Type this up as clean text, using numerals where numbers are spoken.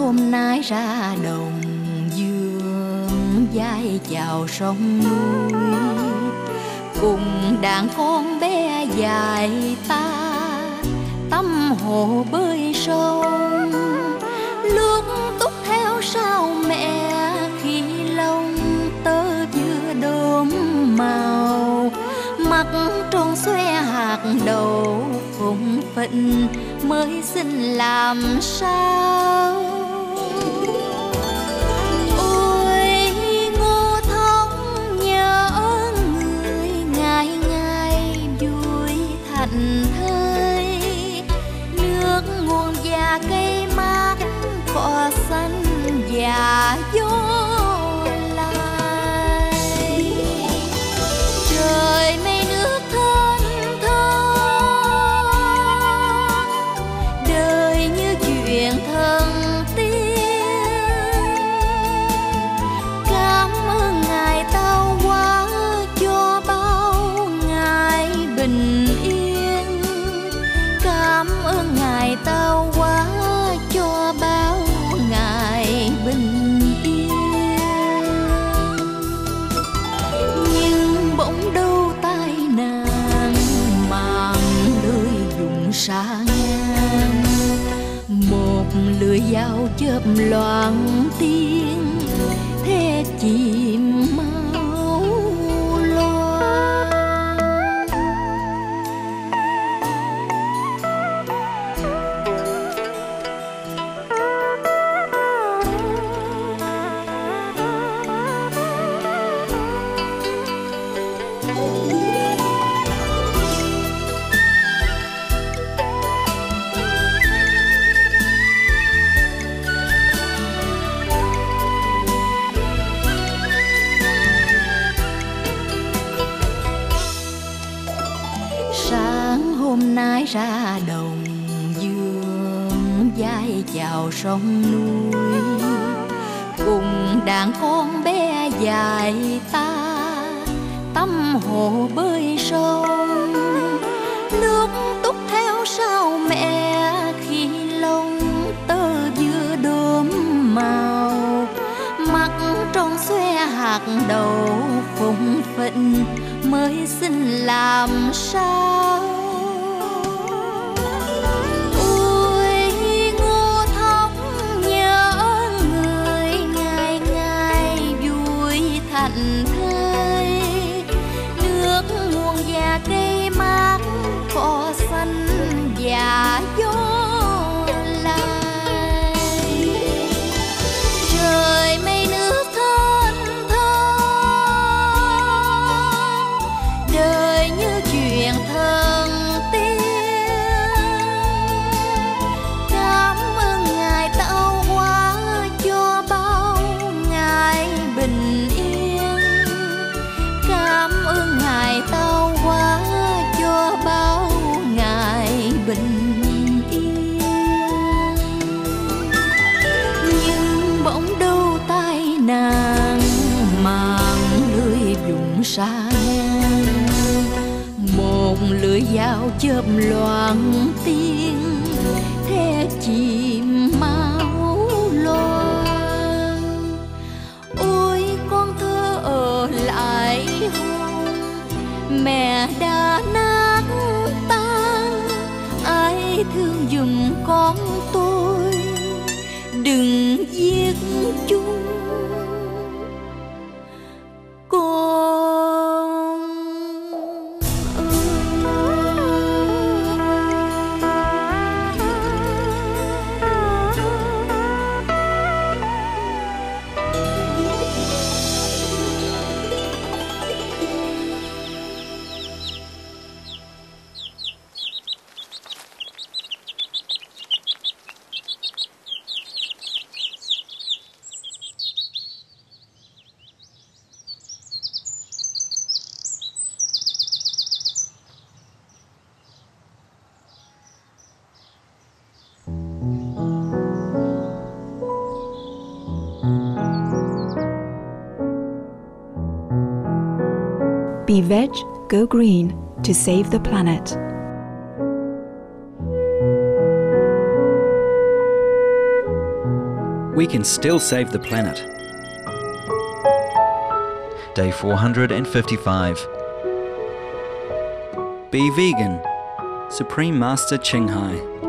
hôm nay ra đồng dương vai chào sông núi, cùng đàn con bé dài ta tâm hồ bơi sông, lướt túc theo sau mẹ khi lông tơ vừa đốm màu, mặt tròn xoe hạt đậu phụng phịnh mới xin làm sao. Ôi Ngô Thông nhớ người ngày ngày vui thành thơi, nước nguồn và cây mát cỏ xanh và gió lai, trời mây nước thênh thang, đời như chuyện thần tiên. Cảm ơn Ngài Tao Hóa cho bao ngày bình yên, cảm ơn Ngài Tao Hóa cho bao ngày bình yên. Nhưng bỗng đâu tai nạn màng lưới dùng xa ngang, một lưỡi dao chớp loạn tiếng thế chìm máu loa. Sáng hôm nay ra đồng dương vai chào sông núi, cùng đàn con bé dài ta tâm hồ bơi sông, nước túc theo sau mẹ khi lông tơ vừa đốm màu, mặt tròn xoe hạt đậu phụng phịnh mới xin làm sao. Ôi Ngô Thông nhớ người ngày ngày vui thành thơi, nước nguồn và cây mát cỏ xanh và gió lai, trời mây nước thênh thang, đời như chuyện thần tiên. Cảm ơn Ngài Tao Hóa cho bao ngày bình yên, cảm ơn Ngài Tao Hóa cho bao ngày bình yên. Nhưng bỗng đâu tai nạn màng lưới vùng xa ngang, một lưỡi dao chớp loạn tiếng thế chìm máu loang. Ôi con thơ ở lại hôn, mẹ đã nát tan, ai thương giùm con tôi, đừng giết chúng con Be veg, go green to save the planet. We can still save the planet. Day 455. Be vegan. Supreme Master Ching Hai.